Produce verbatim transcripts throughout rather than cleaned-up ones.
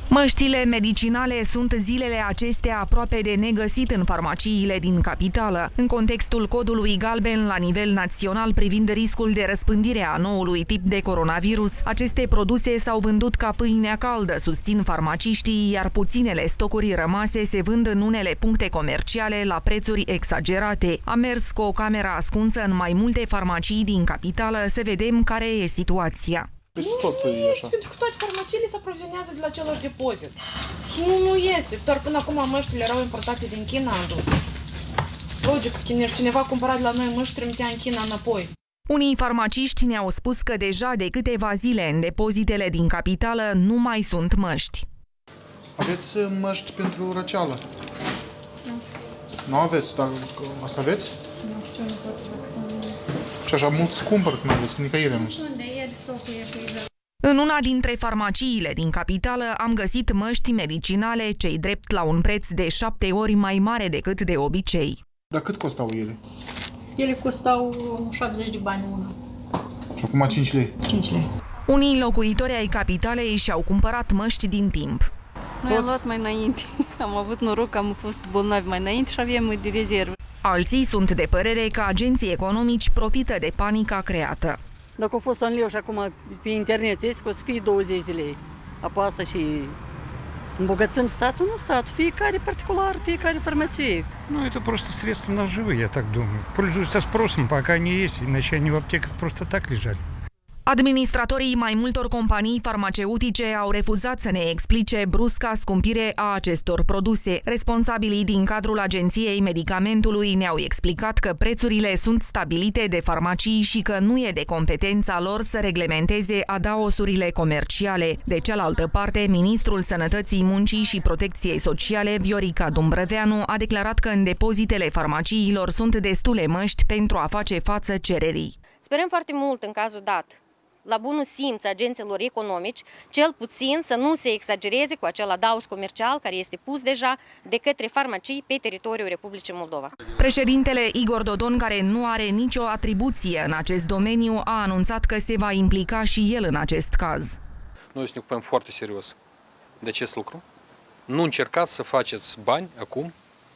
Măștile medicinale sunt zilele acestea aproape de negăsit în farmaciile din capitală. În contextul codului galben la nivel național privind riscul de răspândire a noului tip de coronavirus, aceste produse s-au vândut ca pâinea caldă, susțin farmaciștii, iar puținele stocuri rămase se vând în unele puncte comerciale la prețuri exagerate. Am mers cu o cameră ascunsă în mai multe farmacii din capitală să vedem care e situația. Nu, nu este, pentru că toate farmaciile se aprovizionează de la același depozit. Și nu, nu este, doar până acum măștile erau importate din China aduse. Logic, cineva cumpăra de la noi măști, trimitea în China înapoi. Unii farmaciști ne-au spus că deja de câteva zile în depozitele din capitală nu mai sunt măști. Aveți măști pentru răceală? Nu. Nu aveți, dar o să aveți? Nu știu, nu pot să vă spun. Și așa mulți cumpăr când aveți, nicăieri nu. Nu știu unde e, stocul e pe. În una dintre farmaciile din capitală am găsit măști medicinale, cei drept la un preț de șapte ori mai mare decât de obicei. Dar cât costau ele? Ele costau șaptezeci de bani una. Și acum cinci lei? cinci lei. Unii locuitori ai capitalei și-au cumpărat măști din timp. Noi am luat mai înainte. Am avut noroc că am fost bolnavi mai înainte și aveam de rezervă. Alții sunt de părere că agenții economici profită de panica creată. Dacă a fost un leu și acum pe internet este că o să fie douăzeci de lei. Apasă și îmbogățим statul, nu statul, fiecare particular, fiecare farmacie. Ну, это просто средства наживы, я так думаю. Пользуются спросом, пока не есть, иначе они в аптеках просто так лежали. Administratorii mai multor companii farmaceutice au refuzat să ne explice brusca scumpire a acestor produse. Responsabilii din cadrul Agenției Medicamentului ne-au explicat că prețurile sunt stabilite de farmacii și că nu e de competența lor să reglementeze adaosurile comerciale. De cealaltă parte, ministrul Sănătății, Muncii și Protecției Sociale, Viorica Dumbrăveanu, a declarat că în depozitele farmaciilor sunt destule măști pentru a face față cererii. Sperăm foarte mult în cazul dat, la bunul simț agenților economici, cel puțin să nu se exagereze cu acel adaos comercial care este pus deja de către farmacii pe teritoriul Republicii Moldova. Președintele Igor Dodon, care nu are nicio atribuție în acest domeniu, a anunțat că se va implica și el în acest caz. Noi ne ocupăm foarte serios de acest lucru. Nu încercați să faceți bani acum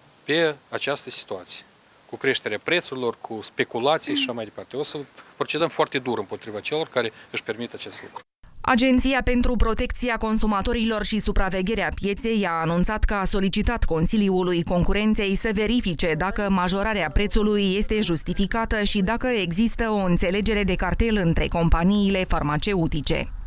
pe această situație, cu creșterea prețurilor, cu speculații și așa mai departe. O să procedăm foarte dur împotriva celor care își permit acest lucru. Agenția pentru Protecția Consumatorilor și Supravegherea Pieței a anunțat că a solicitat Consiliului Concurenței să verifice dacă majorarea prețului este justificată și dacă există o înțelegere de cartel între companiile farmaceutice.